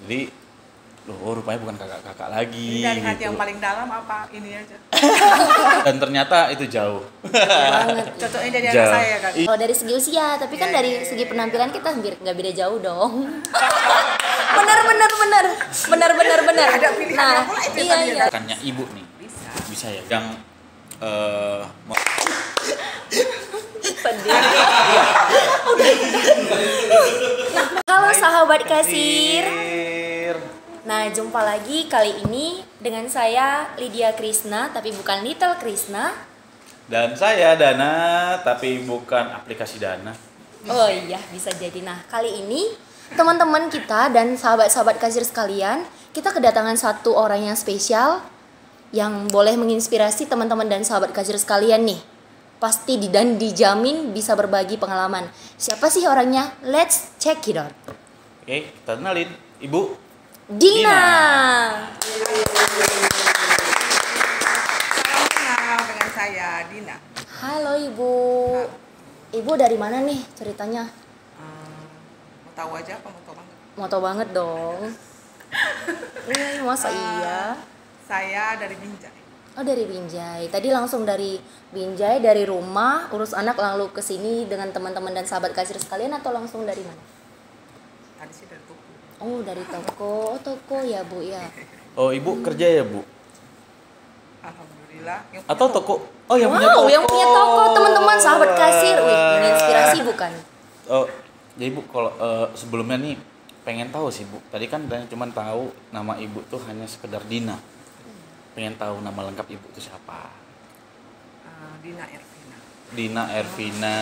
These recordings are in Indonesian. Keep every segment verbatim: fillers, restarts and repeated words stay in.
Jadi, loh rupanya bukan kakak-kakak lagi. Ini dari hati gitu. yang paling dalam apa ini aja? Dan ternyata itu jauh. Banget. Cocoknya jadi Jauh. anak saya kan? Kalau dari segi usia, tapi kan Iya, dari iya, segi iya, penampilan iya. kita hampir nggak beda jauh dong. bener bener bener bener bener bener. Ada pilihan Nah, yang mulai itu iya tadi iya. Bukannya ibu nih, Bisa. bisa ya. Yang eh mau Sedih. Halo sahabat kasir. Nah, jumpa lagi kali ini dengan saya Lydia Krisna, tapi bukan Little Krisna. Dan saya Dana, tapi bukan aplikasi Dana. Oh iya, bisa jadi. Nah, kali ini teman-teman kita dan sahabat-sahabat kasir sekalian, kita kedatangan satu orang yang spesial yang boleh menginspirasi teman-teman dan sahabat kasir sekalian nih. Pasti di- dan dijamin bisa berbagi pengalaman. Siapa sih orangnya? Let's check it out. Oke, kita kenalin Ibu Dina. Dina. Salam kenal dengan saya Dina. Halo Ibu. Ibu dari mana nih ceritanya? Hmm, mau tahu aja apa mau tahu banget? Mau tau banget dong. Eh, masa iya? Saya dari Binjai. Oh, dari Binjai. Tadi langsung dari Binjai, dari rumah, urus anak lalu ke sini dengan teman-teman dan sahabat kasir sekalian, atau langsung dari mana? Tadi sih dari Tuku. Oh, dari toko. Oh, toko ya, Bu ya. Oh, Ibu kerja ya, Bu? Alhamdulillah. Yang punya Atau toko? Oh, yang punya Wow, toko. yang punya toko, teman-teman, sahabat kasir. Wih, menginspirasi bukan? Oh, jadi Bu, kalau eh, sebelumnya nih pengen tahu sih, Bu. Tadi kan dan cuma tahu nama Ibu tuh hanya sekedar Dina. Pengen tahu nama lengkap Ibu itu siapa? Ah, Dina Ervina. Dina Ervina.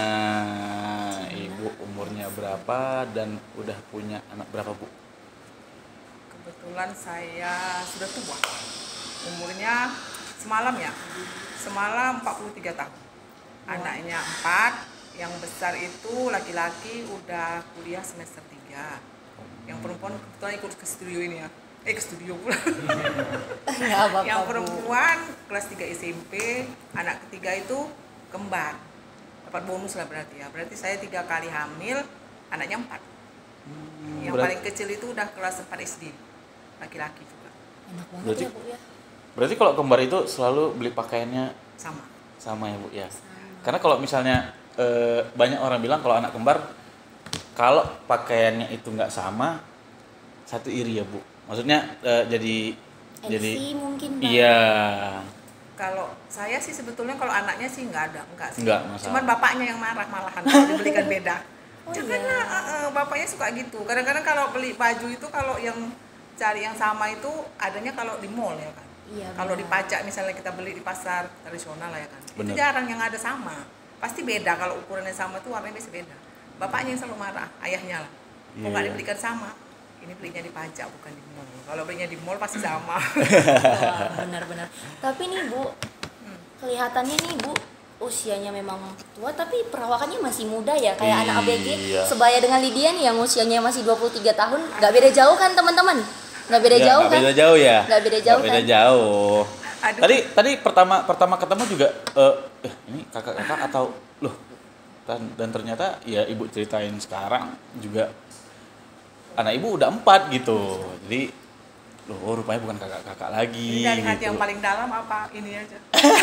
Ibu umurnya berapa dan udah punya anak berapa, Bu? Kebetulan saya sudah tua. Umurnya semalam ya. Semalam empat puluh tiga tahun. Anaknya empat, yang besar itu laki-laki udah kuliah semester tiga. Yang perempuan kebetulan ikut ke studio ini ya. Eh ke studio pula. Enggak apa-apa, Yang Bu. perempuan kelas tiga S M P, anak ketiga itu kembar. Dapat bonus lah berarti ya. Berarti saya tiga kali hamil, anaknya empat. Yang Berat- paling kecil itu udah kelas empat S D. Laki-laki juga. Enak banget Berarti- ya, Bu ya. Berarti kalau kembar itu selalu beli pakaiannya Sama. sama ya, Bu ya? Karena kalau misalnya eh, banyak orang bilang kalau anak kembar kalau pakaiannya itu nggak sama, satu iri ya, Bu. Maksudnya eh, jadi jadi Envy mungkin, Bang. iya. Kalau saya sih sebetulnya kalau anaknya sih nggak ada, enggak sih. Nggak masalah. Cuman bapaknya yang marah malahan kalau dibelikan beda. Oh, Jangan iya. lah, eh, eh, bapaknya suka gitu. Kadang-kadang kalau beli baju itu kalau yang cari yang sama itu adanya kalau di mall ya kan. Iya, Kalau di benar. pajak misalnya kita beli di pasar tradisional lah ya kan. Itu Benar. jarang yang ada sama. Pasti beda kalau ukurannya sama tuh warnanya bisa beda. Bapaknya yang selalu marah, ayahnya lah. Kok nggak Iya. dibelikan sama? Ini belinya di pajak bukan di mall. Kalau belinya di mall pasti sama. Wah, benar-benar. Tapi nih Bu, kelihatannya nih Bu usianya memang tua tapi perawakannya masih muda ya, kayak anak A B G. Iya. Sebaya dengan Lydia nih yang usianya masih dua puluh tiga tahun. Nggak beda jauh kan teman-teman? Nggak beda Ya, jauh nggak kan? beda jauh ya? Nggak beda jauh Nggak beda kan? jauh. Aduh. Tadi tadi pertama pertama ketemu juga eh eh, ini kakak-kakak atau loh dan, dan ternyata ya Ibu ceritain sekarang juga anak Ibu udah empat gitu. Jadi loh rupanya bukan kakak-kakak lagi. Ini dari hati gitu. yang paling dalam apa ini aja?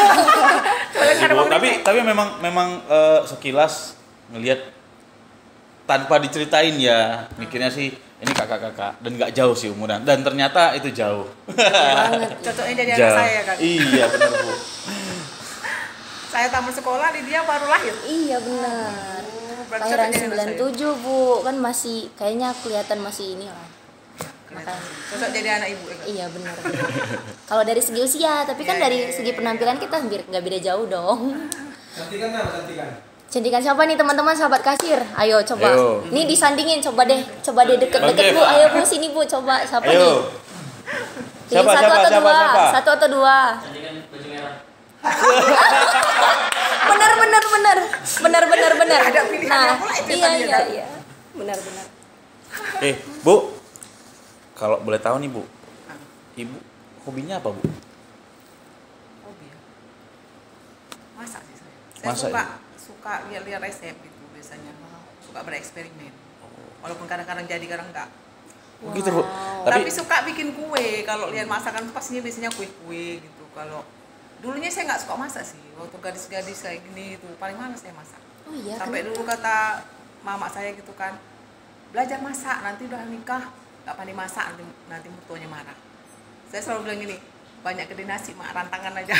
Ibu, tapi tapi memang memang eh, sekilas ngelihat tanpa diceritain ya mikirnya sih ini kakak-kakak dan nggak jauh sih umuran dan ternyata itu jauh. Banget. Cocoknya jadi anak Jauh. saya kan. Iya benar, Bu. Saya tamat sekolah, Lydia baru lahir. Iya benar. Oh, berarti Lahiran cocoknya anak sembilan saya. tujuh Bu, kan masih kayaknya kelihatan masih ini lah. Makanya. Cocok jadi anak ibu ya kan? Iya benar. benar. Kalau dari segi usia, tapi kan Iya, dari iya, segi iya. penampilan kita hampir nggak beda jauh dong. Cantikan apa cantikan? Cantikan siapa nih teman-teman sahabat kasir? Ayo coba. Ayo. Nih disandingin coba deh. Coba deh deket-deket Bang Bu. Jeff. Ayo Bu sini Bu coba siapa nih? Ayo. Pilih Siapa, satu siapa, atau siapa, dua? siapa? Satu atau dua? benar benar benar. Benar benar benar. Ada pilihan Nah, yang mulai itu iya tadi ya, iya kan? iya. Benar benar. Eh, Bu. Kalau boleh tahu nih, Bu. Ibu hobinya apa, Bu? Hobi ya? Masak sih saya. Saya Masak suka ya? suka lihat-lihat resep gitu biasanya. Suka bereksperimen. Walaupun kadang-kadang jadi kadang enggak. Oh, gitu Bu. Tapi, Tapi suka bikin kue. Kalau lihat masakan tuh pastinya biasanya kue-kue gitu. Kalau dulunya saya nggak suka masak sih. Waktu gadis-gadis kayak gini itu paling malas saya masak. Oh iya. Sampai kenapa? dulu kata mama saya gitu kan, belajar masak, nanti udah nikah nggak pandai masak, nanti nanti mertuanya marah. Saya selalu bilang gini, banyak gede nasi mak, rantangan aja.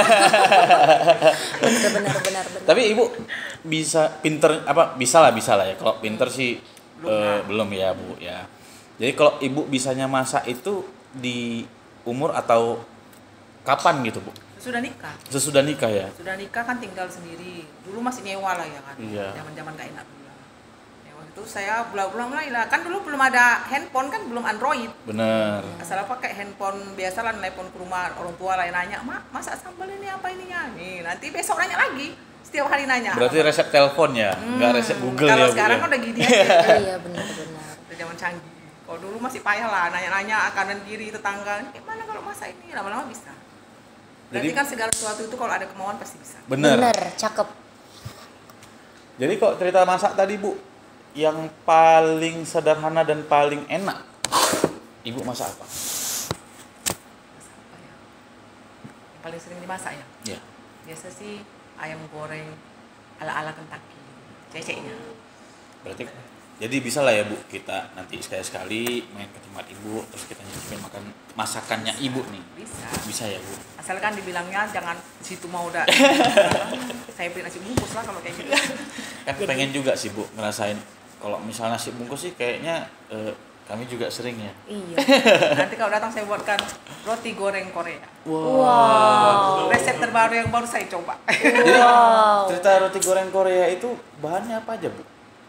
benar benar benar benar. tapi Ibu bisa pinter apa bisa lah bisa lah ya. Kalau pinter sih Belum eh, lah. belum ya Bu ya. Jadi kalau Ibu bisanya masak itu di umur atau kapan gitu Bu? Sudah nikah, Sesudah nikah ya? sudah nikah kan tinggal sendiri. Dulu masih nyewa lah ya kan, Iya. zaman-zaman gak enak dulu lah. Nyewa itu saya bulan-bulan mulai lah, kan dulu belum ada handphone kan, belum Android. Bener. Asal pakai handphone biasa lah, telepon ke rumah orang tua lah yang nanya, mak masak sambal ini apa ininya? Nih nanti besok nanya lagi, setiap hari nanya. Berarti resep telepon ya, nggak resep Google Kalau ya Bu sekarang ya? kan udah gini aja, Iya benar benar. udah zaman canggih. Kalau dulu masih payah lah, nanya-nanya kanan kiri tetangga, gimana kalau masak ini, lama-lama bisa. Berarti Jadi- kan segala sesuatu itu kalau ada kemauan pasti bisa. Bener. Benar, cakep. Jadi kok cerita masak tadi Bu, yang paling sederhana dan paling enak, Ibu masak apa? Masak apa ya? Yang paling sering dimasak ya? Ya. Biasa sih ayam goreng ala-ala Kentucky, ceceknya. Berarti jadi bisa lah ya Bu, kita nanti sekali-sekali main ke tempat Ibu, terus kita nyicipin makan masakannya Ibu nih. Bisa. Bisa ya Bu? Asalkan dibilangnya jangan di situ mau udah. Saya beli nasi bungkus lah kalau kayak gitu. Kan pengen juga sih Bu ngerasain, kalau misalnya nasi bungkus sih kayaknya eh, kami juga sering ya. Iya. Nanti kalau datang saya buatkan roti goreng Korea. Wow. Resep terbaru yang baru saya coba. Wow. Cerita roti goreng Korea itu bahannya apa aja Bu?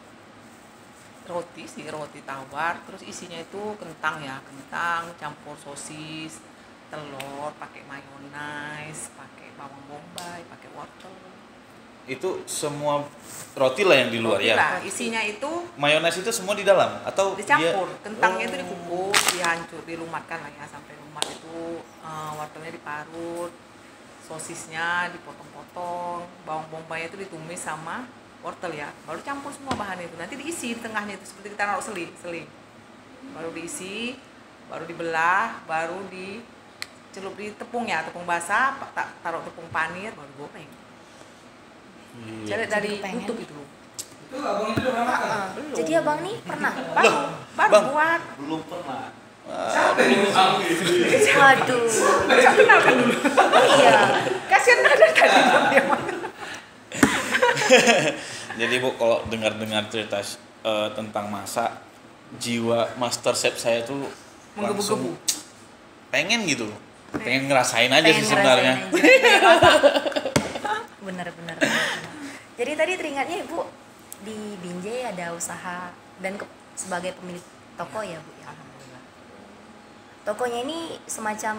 Roti sih, roti tawar, terus isinya itu kentang ya, kentang campur sosis, telur, pakai mayonaise, pakai bawang bombay, pakai wortel. Itu semua roti lah yang di luar Roti ya? lah, isinya itu Mayones itu semua di dalam atau dicampur, dia- kentangnya itu Oh. dikukus, dihancur, dilumatkan lah ya sampai lumat itu, eh, wortelnya diparut, sosisnya dipotong-potong, bawang bombay itu ditumis sama wortel ya, baru campur semua bahan itu, nanti diisi di tengahnya itu seperti kita naruh seli, seli, baru diisi, baru dibelah, baru dicelup di tepung ya, tepung basah, pa- ta- taruh tepung panir, baru goreng. Iya. Cari dari kepengen. YouTube itu loh. Itu abang itu udah pernah makan? Ah, Belum. jadi abang nih pernah? Baru, baru Bang. buat. Belum pernah. Waduh. Saya kenalkan dulu. Iya. Kasihan ada tadi dia. Jadi Bu kalau dengar-dengar cerita eh, tentang masak, jiwa master chef saya tuh langsung Menggebu-gebu. pengen gitu, pengen ngerasain aja Pengen sih sebenarnya. ngerasain aja. bener, bener, bener, bener. Jadi tadi teringatnya Ibu di Binjai ada usaha dan ke- sebagai pemilik toko ya Bu ya. Alhamdulillah. Tokonya ini semacam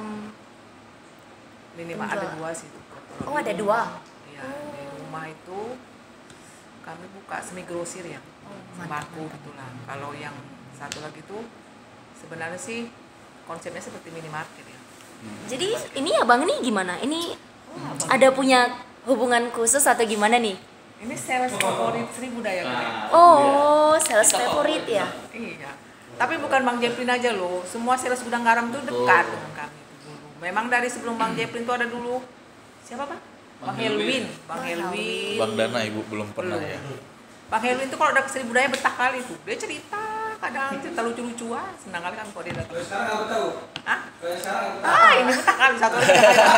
Ini mah ada Penjual. dua sih. Oh, ada dua? Iya, di rumah itu kami buka semi grosir ya. Oh, mantap, Sembako gitu lah. Kalau yang satu lagi tuh sebenarnya sih konsepnya seperti minimarket ya. Jadi ini abang ini gimana? Ini ada punya hubungan khusus atau gimana nih? Ini sales favorit Sri Budaya Gede. Oh, sales favorit ya? Iya. Tapi bukan Bang Jeplin aja loh. Semua sales gudang garam tuh dekat dengan kami itu dulu. Memang dari sebelum Bang Jeplin tuh ada dulu siapa Pak? Bang Helwin. Bang Bang Helwin. Bang Dana Ibu belum pernah Belum. ya. Bang Helwin tuh kalau udah ke Sri Budaya betah kali tuh. Dia cerita kadang cerita lucu-lucuan. Senang kali kan kalau dia datang. Kalau sekarang aku tahu. Hah? Kalau sekarang aku tahu. Ah, ini betah kali satu lagi.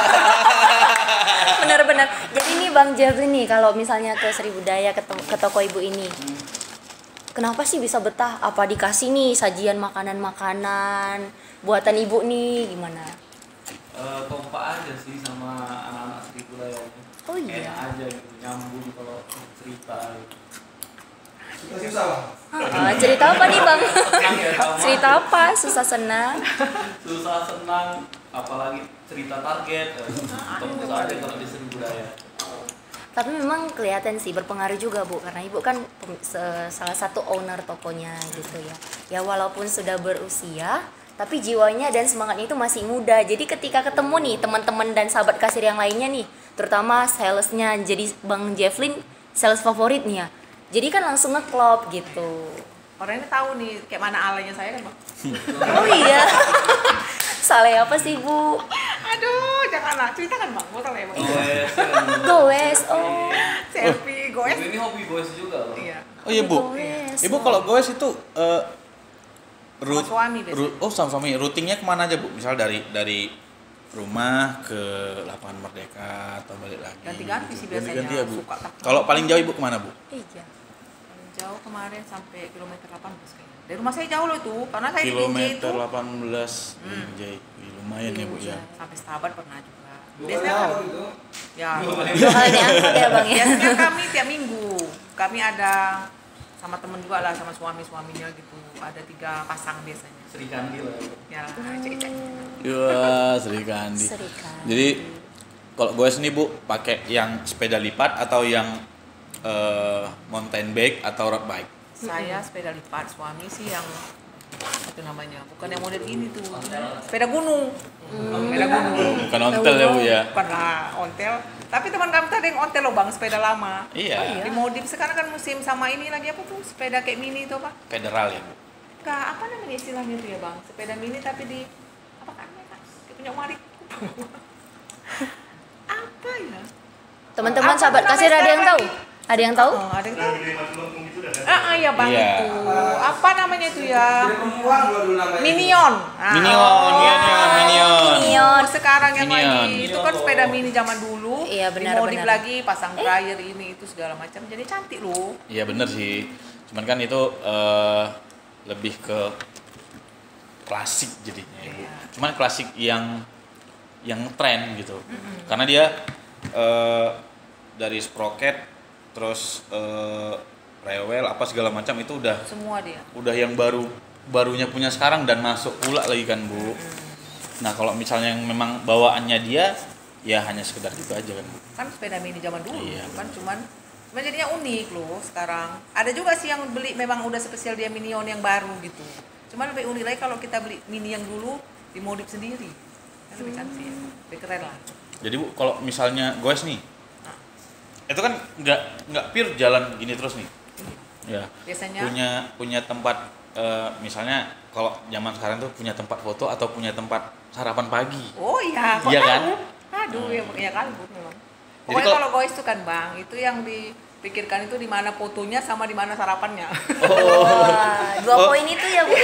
Benar-benar. Jadi ini Bang Jeffrey nih kalau misalnya ke Sri Budaya ke, to- ke toko ibu ini. Kenapa sih bisa betah? Apa dikasih nih sajian makanan-makanan buatan ibu nih gimana? Eh, kompak aja sih sama anak-anak Sri Budaya ini. Oh iya. Enak aja gitu, nyambung kalau cerita gitu. Suka susah bang. Ah, cerita apa nih Bang? Senang ya sama. Cerita apa? Susah senang. Susah senang, apalagi cerita target. Tembus aja kalau di Sri Budaya. Tapi memang kelihatan sih berpengaruh juga Bu karena ibu kan pem- se- salah satu owner tokonya gitu ya. Ya walaupun sudah berusia tapi jiwanya dan semangatnya itu masih muda. Jadi ketika ketemu nih teman-teman dan sahabat kasir yang lainnya nih, terutama salesnya jadi Bang Jefflin sales favorit nih ya. Jadi kan langsung ngeklop gitu. orang ini tahu nih kayak mana alaynya saya kan bang. Oh iya. Saleh apa sih Bu? Aduh, janganlah ceritakan bang, mau tahu ya bang. Goes kan. Goes. Oh. Selfie, goes. Ini hobi goes juga loh. Iya. Oh iya Bu. Goes. Ibu kalau goes itu eh Sama suami biasanya. ru- oh sama suami. Rutinnya kemana aja Bu? Misal dari dari rumah ke Lapangan Merdeka atau balik lagi. Ganti-ganti sih biasanya, Ganti-ganti ya Bu. suka tak- Kalau paling jauh Ibu kemana Bu? Iya. Paling jauh kemarin sampai kilometer delapan belas kayaknya. Dari rumah saya jauh loh itu, karena saya di Binjai itu Kilometer delapan belas. Hmm. Binjai. Wih, lumayan ya Bu ya. sampai Setabat pernah juga. Dua Biasanya kali kan- gitu. ya. Dua kali diangkat ya Bang ya. Biasanya kami tiap minggu, kami ada sama temen juga lah, sama suami-suaminya gitu. Ada tiga pasang biasanya. Sri Kandi lah. Ya, cek-cek. Wah, Sri Kandi. Sri Kandi. Jadi kalau gue sini Bu pakai yang sepeda lipat atau yang eh, mountain bike atau road bike? Saya sepeda lipat, suami sih yang itu namanya, bukan yang model ini tuh, sepeda gunung. Sepeda gunung. Bukan ontel ya Bu ya. Bukan lah, ontel. Tapi teman kami tuh ada yang ontel loh bang, sepeda lama. Iya. Dimodif sekarang kan musim sama ini lagi apa tuh, sepeda kayak mini itu apa? Federal ya Bu. Kak, apa namanya istilahnya tuh ya bang? Sepeda mini tapi di apa kan? Kayak punya warik. Apa ya? Teman-teman Apa sahabat namanya kasir ada yang tahu? sekarang Ada yang tahu? Oh, ada yang tahu? Ah, ah, ya bang Iya. itu. Apa namanya itu ya? Jadi perempuan gua dulu namanya. Minion. Ah. Minion, Minion, Minion. Minion. Oh, sekarang yang Minion. lagi itu kan sepeda mini zaman dulu. Iya, benar, dimodif benar. lagi, pasang dryer ini itu segala macam. Jadi cantik loh. Iya bener sih. Cuman kan itu eh, lebih ke klasik jadinya ya Bu. Iya. Cuman klasik yang yang tren gitu. Karena dia eh, dari sprocket terus eh, rewel apa segala macam itu udah Semua dia. udah yang baru barunya punya sekarang dan masuk pula lagi kan Bu. Nah kalau misalnya yang memang bawaannya dia ya hanya sekedar gitu aja kan Bu. Kan sepeda mini zaman dulu Iya, kan cuman cuman jadinya unik loh sekarang. Ada juga sih yang beli memang udah spesial dia Minion yang baru gitu. Cuman lebih unik lagi kalau kita beli mini yang dulu dimodif sendiri. Kan lebih cantik, lebih keren lah. Jadi Bu kalau misalnya goes nih itu kan nggak nggak pure jalan gini terus nih. Ya. Biasanya Punya punya tempat eh, misalnya kalau zaman sekarang tuh punya tempat foto atau punya tempat sarapan pagi. oh iya, kok Iya kan? tahu? Aduh, ya, ya kan Bu memang. Jadi Pokoknya kalau- kalau goes itu kan Bang, itu yang dipikirkan itu di mana fotonya sama di mana sarapannya. Wah, dua Oh. poin itu ya Bu.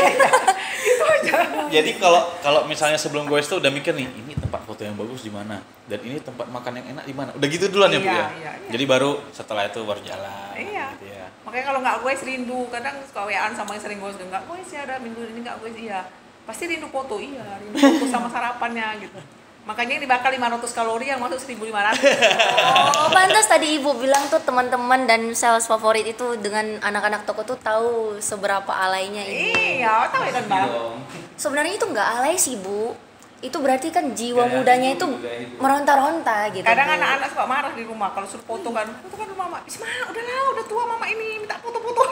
Jadi kalau kalau misalnya sebelum goes tuh udah mikir nih, ini tempat foto yang bagus di mana dan ini tempat makan yang enak di mana. Udah gitu duluan ya Bu Iya, ya. iya, iya. Jadi baru setelah itu baru jalan. Iya. Gitu ya. Makanya kalau nggak goes rindu, kadang suka W A-an sama yang sering goes, nggak goes ya ada minggu ini nggak goes iya. Pasti rindu foto, iya, rindu foto sama sarapannya gitu. Makanya yang dibakar lima ratus kalori yang masuk seribu lima ratus. Oh, pantas tadi Ibu bilang tuh teman-teman dan sales favorit itu dengan anak-anak toko tuh tahu seberapa alaynya Ibu. Iya, tahu ya kan Bang? Dong. Sebenarnya itu nggak alay sih Bu. Itu berarti kan jiwa Gaya mudanya hidup, itu gaya hidup. meronta-ronta gitu. Kadang Bu. anak-anak suka marah di rumah kalau suruh foto kan. Foto kan rumah Mama. Isma, udahlah, udah tua Mama ini, minta foto-foto.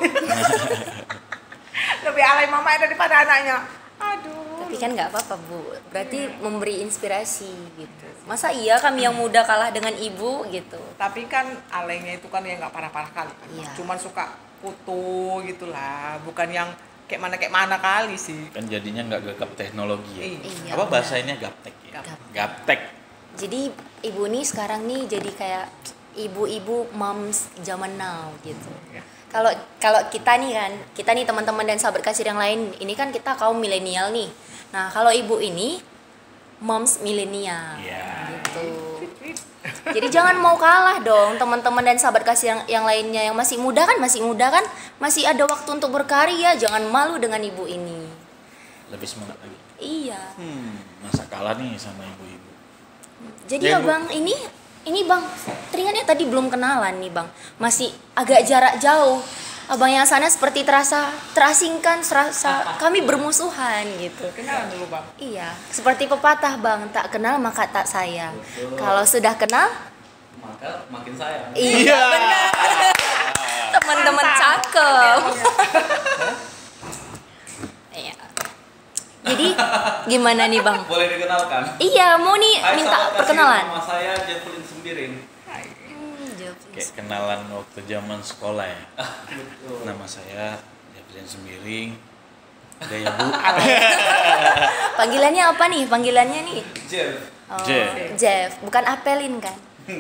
Lebih alay Mama daripada anaknya. Aduh. Tapi kan nggak apa-apa Bu. Berarti memberi inspirasi gitu. Masa iya kami yang muda kalah dengan Ibu gitu. Tapi kan alaynya itu kan ya nggak parah-parah kali. Kan. Iya. Cuman suka foto gitulah, bukan yang kayak mana kayak mana kali sih. Kan jadinya nggak gegap teknologi ya. Iya, Apa benar. bahasanya gaptek ya? Gap. Gaptek. Jadi Ibu nih sekarang nih jadi kayak ibu-ibu moms zaman now gitu. Ya. Kalau kalau kita nih kan, kita nih teman-teman dan sahabat kasir yang lain, ini kan kita kaum milenial nih. Nah, kalau Ibu ini moms milenial. Iya. Gitu. Jadi jangan mau kalah dong teman-teman dan sahabat kasih yang, yang lainnya yang masih muda kan masih muda kan masih ada waktu untuk berkarya, jangan malu dengan ibu ini. Lebih semangat lagi. Iya. Hmm, masa kalah nih sama ibu-ibu. Jadi Ya, Bu. abang ini ini bang teringatnya tadi belum kenalan nih bang, masih agak jarak jauh. Abang yang sana seperti terasa terasingkan, serasa kami bermusuhan gitu. Kenalan dulu Bang. Iya, seperti pepatah bang, tak kenal maka tak sayang. Betul. Kalau sudah kenal, Maka makin sayang. iya benar. Teman-teman cakep. Iya. Jadi gimana nih bang? Boleh dikenalkan? Iya, mau nih Hai, minta sahabat kasih, perkenalan. Nama saya Jeffrey Sembiring. Hmm, jawab. Kayak kenalan waktu zaman sekolah ya. Betul. Nama saya Kalian Sembiring. Ada ya Bu. Panggilannya apa nih? Panggilannya nih? Jeff. Oh, Jeff. Jeff, bukan Apelin kan?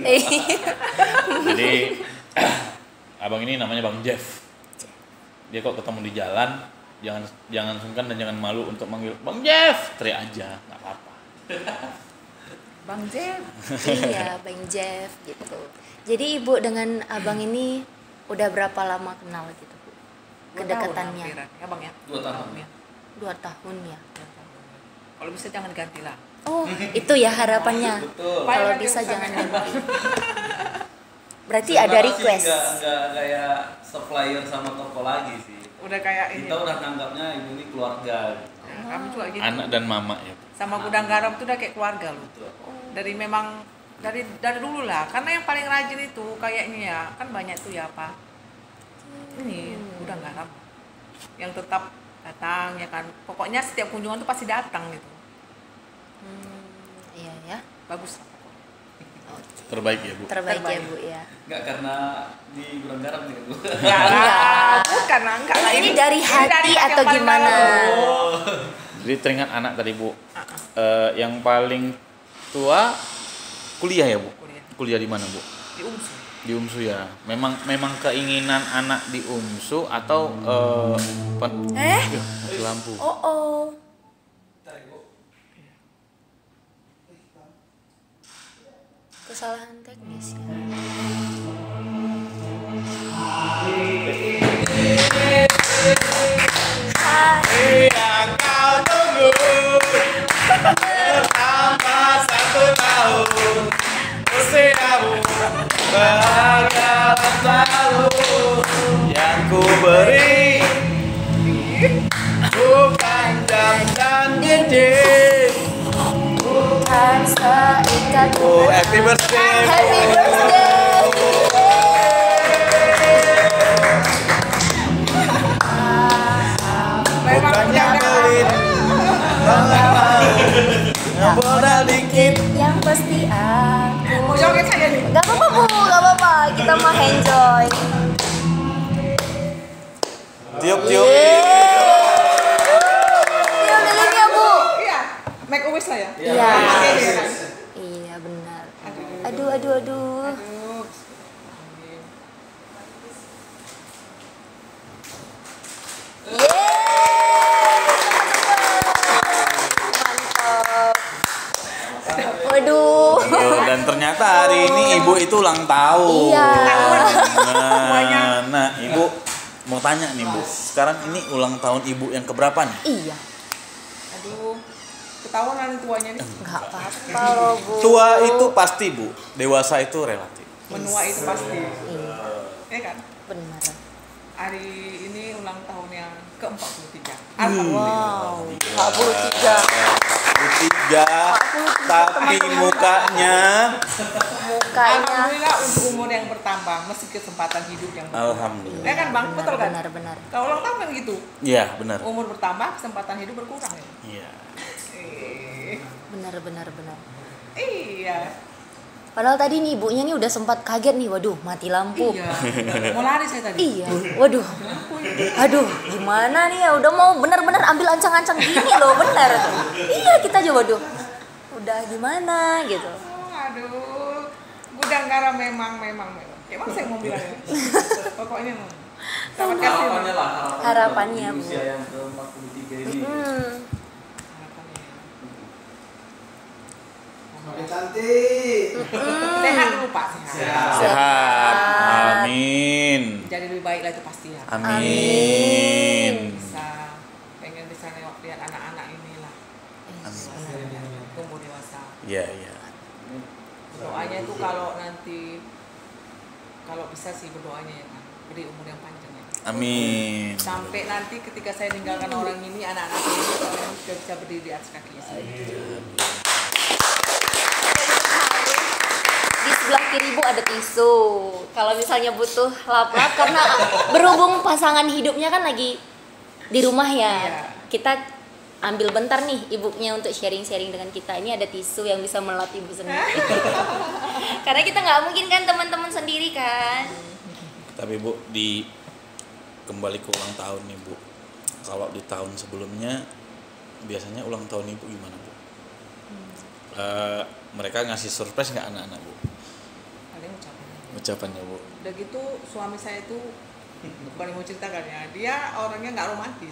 Jadi abang ini namanya Bang Jeff. Dia kok ketemu di jalan, jangan jangan sungkan dan jangan malu untuk manggil Bang Jeff, teriak aja, nggak apa-apa. Bang Jeff. Iya, Bang Jeff gitu. Jadi Ibu dengan abang ini udah berapa lama kenal gitu Bu? Dua Kedekatannya? tahun hampiran. Ya Bang ya. Dua tahun. ya. Dua tahun ya. Kalau bisa jangan ganti lah. Oh, itu ya harapannya. Betul. Kalau Nanti bisa urusannya. jangan ganti. Berarti Sebenarnya ada sih request. Nggak, nggak kayak supplier sama toko lagi sih. Udah kayak ini. Kita udah nanggapnya ibu ini keluarga. Nah, kami juga gitu. Anak dan mama ya. Sama Gudang Garam tuh udah kayak keluarga loh. Betul. Dari memang dari dari dulu lah. Karena yang paling rajin itu kayaknya ya kan banyak tuh ya apa. Ini Gudang Garam. Yang tetap datang ya kan. Pokoknya setiap kunjungan tuh pasti datang gitu. Hmm, iya ya. Bagus lah. Terbaik ya Bu. Terbaik, Terbaik. ya Bu ya. Nggak karena di Gudang Garam nih Bu. Enggak lah, bukan lah, enggak lah. Ini dari hati yang atau paling gimana? dalam. Oh. Jadi teringat anak tadi Bu. Eh, yang paling tua kuliah ya Bu. Kuliah Kuliah di mana Bu? di Umsu. Di Umsu ya. Memang memang keinginan anak di Umsu atau eh pen- Eh? Yuh, mati lampu. Oh oh. Kesalahan teknis ya. Yang kau tunggu bertambah satu tahun usiamu bahagia selalu yang ku beri bukan jam dan cincin. Bukan seikat Oh, happy birthday. Happy birthday. Memang Bukannya Gudang Garam. pelit, modal dikit. Yang pasti aku. Mau joget saya nih. Gak apa-apa Bu, gak apa-apa. Kita mau enjoy. Tiup tiup. Iya, lilin ya Bu. Iya, make a wish lah ya. Iya. Oke, iya kan? Iya benar. Aduh. Aduh, aduh, aduh. Aduh. Mantap. Waduh. Oh, dan ternyata hari ini ibu itu ulang tahun. Iya. Nah, nah, ibu mau tanya nih Bu. Sekarang ini ulang tahun ibu yang keberapa nih? Iya. Aduh. Ketahuan nanti tuanya nih. Gak apa-apa loh Bu. Tua itu pasti Bu, dewasa itu relatif. Menua itu pasti. Iya, Ya kan? benar. Hari ini ulang tahun yang ke empat puluh tiga. Wow. empat puluh tiga. Tiga, tapi mukanya Mukanya. Alhamdulillah untuk umur yang bertambah, meski kesempatan hidup yang berkurang. alhamdulillah. Ya kan Bang? Betul kan? Benar, benar. Kalau ulang tahun kan gitu. Iya, benar. Umur bertambah, kesempatan hidup berkurang ya. Iya. Eh, Benar, benar, benar. Iya. Padahal tadi nih ibunya nih udah sempat kaget nih, waduh mati lampu. Iya. Mau lari saya tadi. Iya, waduh, aduh, gimana nih ya? Udah mau bener-bener ambil ancang-ancang gini loh, bener. Iya, kita aja waduh, udah gimana gitu. Oh, aduh. Gudang Garam memang, memang, memang. Ya mana saya mau bilang ya? Pokoknya selamat kasih. Harapannya lah, harapannya, Harapannya, di Bu. usia yang ke empat puluh tiga ini. Hmm, Makin cantik. Sehat dulu Pak, sehat. Sehat. Amin. Jadi lebih baik lah itu pasti ya. Amin. Bisa, pengen bisa nengok lihat anak-anak inilah. Tumbuh dewasa. Iya, iya. Doanya itu kalau nanti kalau bisa sih berdoanya ya kan, beri umur yang panjang ya. Amin. Sampai nanti ketika saya tinggalkan orang ini, anak-anak ini kalian sudah bisa berdiri di atas kakinya sendiri. di sebelah kiri Bu ada tisu. Kalau misalnya butuh lap-lap karena berhubung pasangan hidupnya kan lagi di rumah ya. Iya. Kita ambil bentar nih ibunya untuk sharing-sharing dengan kita. Ini ada tisu yang bisa melap ibu sendiri. Karena kita nggak mungkin kan teman-teman sendiri kan. Tapi Bu, di kembali ke ulang tahun nih Bu. kalau di tahun sebelumnya biasanya ulang tahun ibu gimana bu? Hmm. Uh, mereka ngasih surprise nggak anak-anak bu? Paling ucapan. Ucapannya bu? Udah gitu suami saya itu paling mau ceritakan ya, dia orangnya nggak romantis.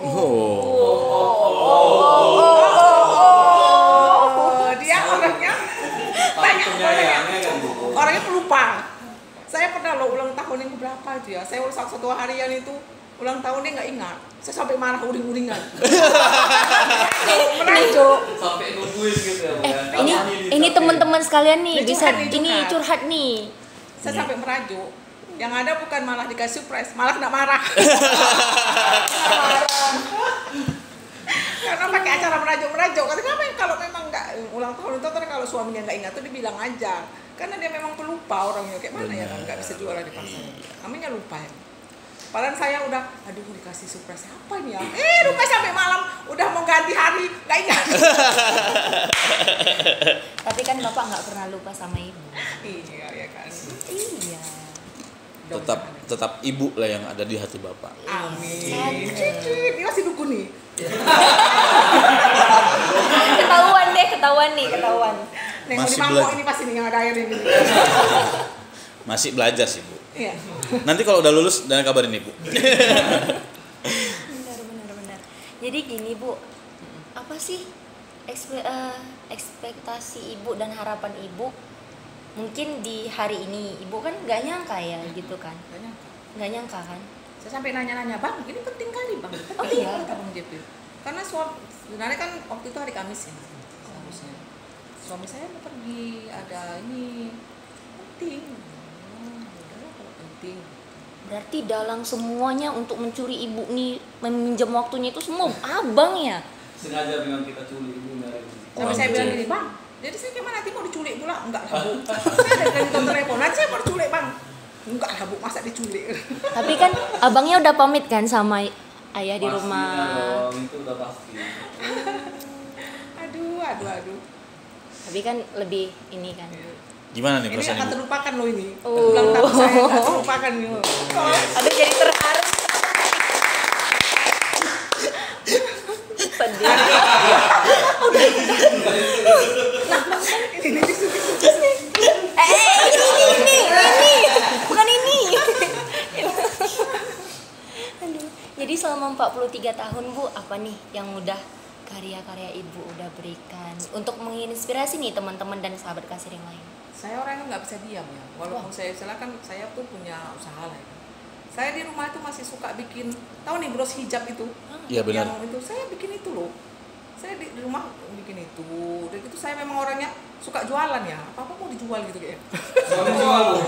Oh, dia orangnya banyak orangnya, orangnya pelupa. Saya pernah lo ulang tahun yang berapa aja ya, saya ulang satu harian itu ulang tahunnya nggak ingat, saya sampai marah uring-uringan. Merajuk. Sampai nungguin gitu ya. Eh, ini ini teman-teman sekalian nih Ini bisa curhat nih, ini curhat. curhat nih. Saya sampai merajuk. Yang ada bukan malah dikasih surprise, malah kena marah. Karena pakai acara merajuk-merajuk. Kenapa kalau memang nggak ulang tahun itu kan kalau suaminya nggak ingat tuh dibilang aja. Karena dia memang pelupa orangnya. Kayak mana ya kan nggak bisa jualan di pasar. Namanya lupa ya. Padahal saya udah, aduh dikasih surprise apa nih ya? Eh lupa sampai malam, udah mau ganti hari, nggak ingat. Tapi kan Bapak nggak pernah lupa sama Ibu. Iya ya kan. Iya. Tetap tetap ibu lah yang ada di hati bapak. Amin. Cici, ini masih dukun nih. Ketahuan deh, ketahuan nih, ketahuan. Nih mau Masih di mangkok belajar. ini pasti nih yang ada air ini. Masih belajar sih bu. Iya. Nanti kalau udah lulus dan kabarin ibu. Benar, benar, benar. Jadi gini Bu, apa sih ekspe- eh, ekspektasi Ibu dan harapan Ibu? Mungkin di hari ini Ibu kan nggak nyangka ya gitu kan? Nggak nyangka. Nggak nyangka kan? Saya sampai nanya-nanya, bang, ini penting kali bang. Oh, iya? Kata Bang Jepil. Karena suami, sebenarnya kan waktu itu hari Kamis ya, seharusnya. Suami saya mau pergi, ada ini penting. Hmm, udahlah kalau penting. Berarti dalang semuanya untuk mencuri Ibu nih, meminjam waktunya itu semua Abang ya? Sengaja memang kita culik ibu dari Sampai Wah, saya bilang betul. gini, bang, jadi saya gimana nanti mau diculik pula? Enggak lah bu. Saya ada dari telepon, nanti saya mau diculik bang. Enggak lah bu, masa diculik? Tapi kan abangnya udah pamit kan sama ayah di rumah. Dong, itu udah pasti. Aduh, aduh, aduh. Tapi kan lebih ini kan. Gimana nih Ini perasaan akan ibu? terlupakan loh ini. Oh. Ulang tahun saya nggak terlupakan nih. loh. Aduh jadi terharu. Sedih. Ini disuruh. Eh, ini, ini, ini, ini, bukan ini. Aduh. Jadi selama empat puluh tiga tahun Bu, apa nih yang udah karya-karya Ibu udah berikan untuk menginspirasi nih teman-teman dan sahabat kasir yang lain? Saya orang yang nggak bisa diam ya. Walaupun saya salah kan saya tuh punya usaha lah ya. Saya di rumah itu masih suka bikin, tahu nih bros hijab itu? Iya benar. Yang itu saya bikin itu loh. Saya di, di rumah bikin itu. Dan itu saya memang orangnya suka jualan ya. Apa-apa mau dijual gitu kayak. Suami jual lu.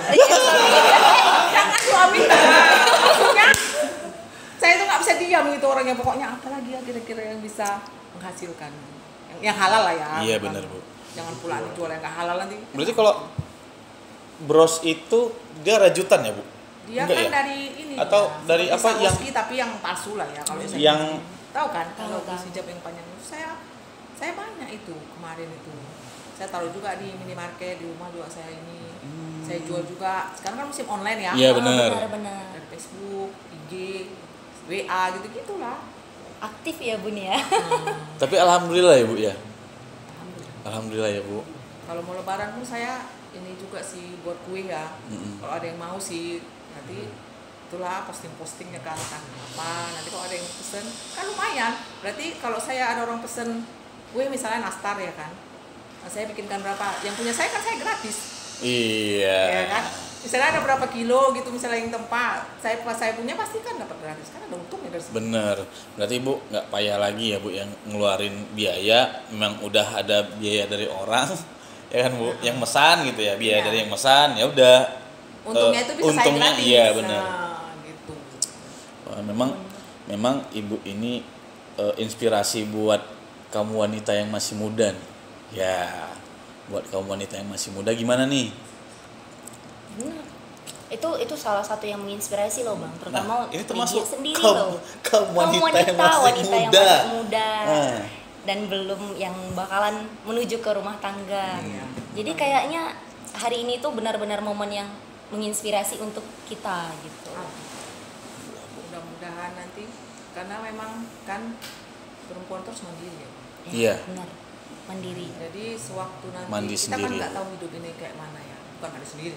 Jangan suami. Maksudnya saya tuh nggak bisa diam gitu orangnya. Pokoknya apa lagi ya kira-kira yang bisa menghasilkan. Yang, yang halal lah ya. Iya Bukan- benar bu. Jangan pula dijual yang nggak halal nanti. Berarti kalau bros itu dia rajutan ya bu? Dia Enggak kan ya? dari ini Atau ya, dari seperti apa yang- Swarovski, tapi yang palsu lah ya kalau saya Yang- tahu kan Tahu, kalau tahu. hijab yang panjang itu saya saya banyak itu kemarin itu saya taruh juga di minimarket di rumah juga saya ini saya jual juga sekarang kan musim online ya. Hmm. Iya Oh, benar. benar-benar. Dari Facebook, I G, W A gitu gitulah. Aktif ya Bun ya. Tapi alhamdulillah ya bu ya. Alhamdulillah. Alhamdulillah ya bu. Kalau mau lebaran pun saya ini juga sih buat kue ya. Mm-mm. Kalau ada yang mau sih nanti itulah posting-postingnya kan kan apa nanti kalau ada yang pesen kan lumayan berarti kalau saya ada orang pesen kue misalnya nastar ya kan nah, saya bikinkan berapa yang punya saya kan saya gratis Iya. ya kan misalnya ada berapa kilo gitu misalnya yang tempat saya pas saya punya pasti kan dapat gratis kan ada untungnya dari situ. Bener. Berarti bu nggak payah lagi ya bu yang ngeluarin biaya. Memang udah ada biaya dari orang, ya kan bu. Yang mesan gitu ya biaya Iya. dari yang mesan ya udah. Untungnya Eh, itu bisa untungnya, saya gratis iya, benar. nah, gitu Wah, memang memang ibu ini eh, inspirasi buat kaum wanita yang masih muda nih. Ya, buat kaum wanita yang masih muda gimana nih? Benar. Itu itu salah satu yang menginspirasi loh Bang, terutama Nah, ini Lydia termasuk sendiri kaum- loh. kaum wanita yang masih wanita yang muda. masih muda. Ah. Dan belum yang bakalan menuju ke rumah tangga. Iya. Jadi kayaknya hari ini tuh benar-benar momen yang menginspirasi untuk kita gitu. mudah-mudahan nanti karena memang kan perempuan terus mandiri ya. Iya. Benar. Mandiri. Jadi sewaktu nanti Mandi kita sendiri. kan nggak tahu hidup ini kayak mana ya, bukan mandi sendiri.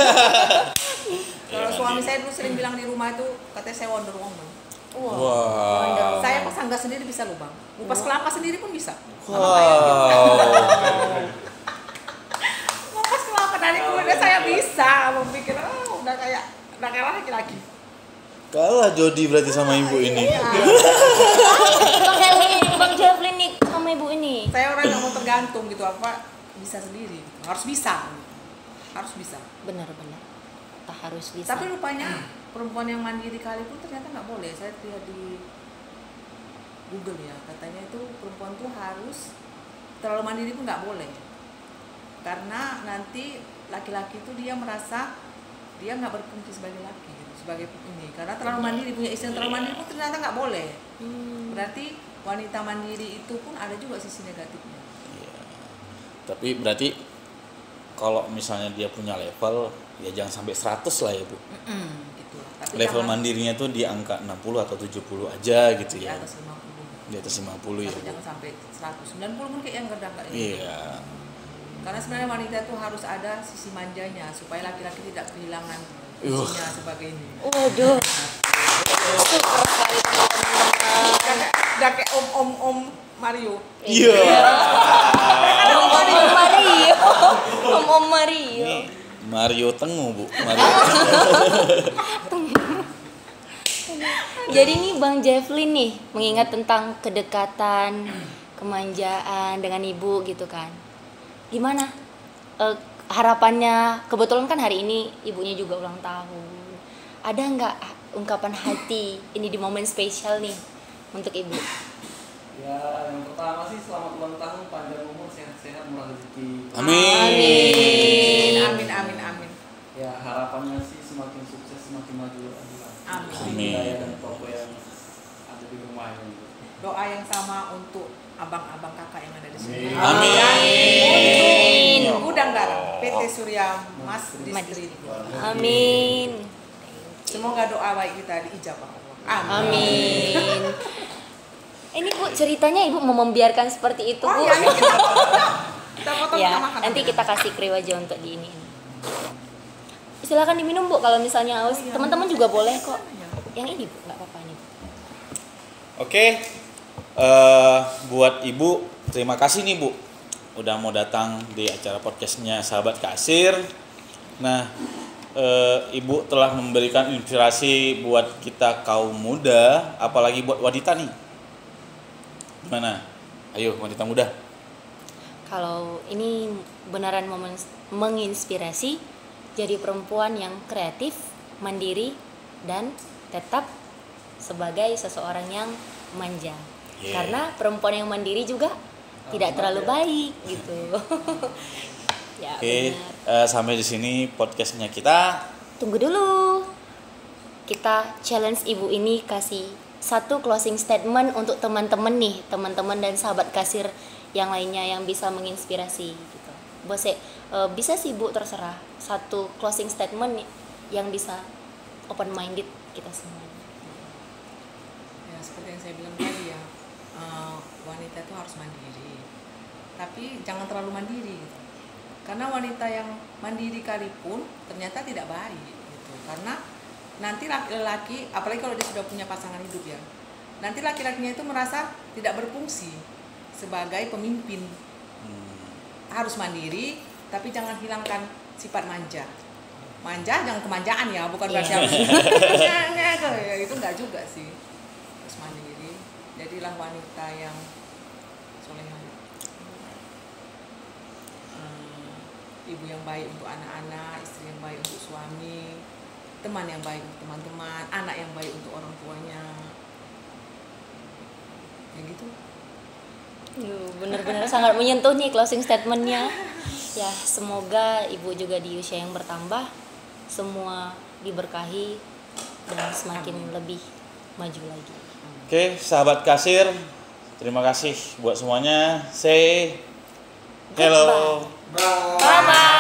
Kalau Iya, suami mandi. saya dulu sering bilang di rumah itu katanya saya Wonder Woman. Wah. Saya pas sanggah sendiri bisa loh bang, ngupas kelapa sendiri pun bisa. Wow. Ngupas kelapa dari kemudian saya bisa, memikir oh, udah kayak udah kayak laki-laki. Kalah Jody berarti sama ibu ini. Bang Jefflin, Bang Jefflin nih sama ibu ini. Saya orang nggak mau tergantung gitu apa, bisa sendiri, harus bisa, harus bisa. Benar-benar. Tak harus bisa. Tapi rupanya perempuan yang mandiri kali pun ternyata nggak boleh. Saya lihat di Google ya, katanya itu perempuan tuh harus terlalu mandiri pun nggak boleh. Karena nanti laki-laki itu dia merasa dia nggak berfungsi sebagai laki, gitu, sebagai ini. Karena terlalu mandiri, punya istri yang terlalu mandiri pun ternyata nggak boleh. Hmm. Berarti wanita mandiri itu pun ada juga sisi negatifnya. Iya. Tapi berarti kalau misalnya dia punya level, ya jangan sampai seratus lah ya Bu. Mm-mm, gitu. Tapi Level jangan mandirinya tuh di angka enam puluh atau tujuh puluh aja gitu di ya. atas lima puluh. Di atas lima puluh ya Tapi Bu. jangan sampai seratus. sembilan puluh pun kayak yang rendah kayak gitu. Iya. Karena sebenarnya wanita itu harus ada sisi manjanya supaya laki-laki tidak kehilangan Uh. fungsinya sebagai ini. Waduh. Super sekali teman-teman. Udah kayak om-om-om Mario. Iya. Om Om Mario. Om Om Mario. Ini Mario Tengu Bu. Mario. Jadi nih Bang Jefflin nih mengingat tentang kedekatan, kemanjaan dengan ibu gitu kan. Gimana eh, harapannya? Kebetulan kan hari ini ibunya juga ulang tahun. Ada nggak ungkapan hati ini di momen spesial nih untuk ibu? Ya, yang pertama sih selamat ulang tahun, panjang umur, sehat-sehat, murah rezeki. Amin. Amin, amin, amin, amin. Ya, harapannya sih semakin sukses, semakin maju lagi lah. Amin. Amin. Hidayah dan toko yang ada di rumahnya. Gitu. Doa yang sama untuk abang-abang kakak yang ada di sini. Amin. Untuk Gudang Garam P T Surya Mas Distri. Amin. Semoga doa baik kita diijabah Allah. Amin. Amin. Ini Bu ceritanya ibu mau membiarkan seperti itu Oh Bu. iya, ini kita foto. Kita foto Ya, kita makan. nanti kita kasih kriw aja untuk di ini. Silakan diminum Bu kalau misalnya haus. Teman-teman juga boleh kok. Yang ini Bu, nggak apa-apa nih. Oke. eh buat Ibu, terima kasih nih Bu udah mau datang di acara podcastnya Sahabat Kasir. Nah, eh, Ibu telah memberikan inspirasi buat kita kaum muda, apalagi buat wanita nih. Gimana? Ayo wanita muda. Kalau ini beneran momen menginspirasi jadi perempuan yang kreatif, mandiri, dan tetap sebagai seseorang yang manja. Yeah. Karena perempuan yang mandiri juga tidak terlalu baik gitu. Ya, Oke, benar. eh, sampai di sini podcastnya kita. Tunggu dulu. Kita challenge ibu ini kasih satu closing statement untuk teman-teman nih, teman-teman dan sahabat kasir yang lainnya yang bisa menginspirasi gitu. Bose, uh, bisa sih Bu terserah satu closing statement yang bisa open minded kita semua. Ya seperti yang saya bilang tadi ya, uh, wanita itu harus mandiri, tapi jangan terlalu mandiri gitu. Karena wanita yang mandiri kali pun ternyata tidak baik gitu. Karena nanti laki-laki, apalagi kalau dia sudah punya pasangan hidup ya, nanti laki-lakinya itu merasa tidak berfungsi sebagai pemimpin. Hmm. Harus mandiri, tapi jangan hilangkan sifat manja. Manja jangan kemanjaan ya, bukan berarti Iya. harus ya, itu enggak juga sih. Harus mandiri, jadilah wanita yang solehah. Hmm, ibu yang baik untuk anak-anak, istri yang baik untuk suami, teman yang baik untuk teman-teman, anak yang baik untuk orang tuanya. Ya gitu. Yuh, bener-bener sangat menyentuh nih closing statementnya. Ya, semoga ibu juga di usia yang bertambah semua diberkahi dan semakin lebih maju lagi. Oke, sahabat kasir, terima kasih buat semuanya. Say hello. Bye. Bye bye.